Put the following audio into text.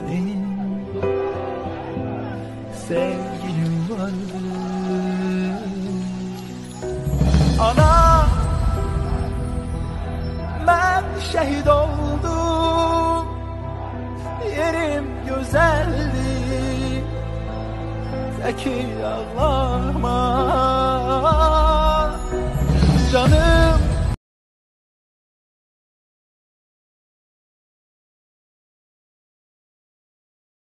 benim sevgilim vardı. Ana, ben şehit oldum, yerim güzeldi, Zeki ağlama, canım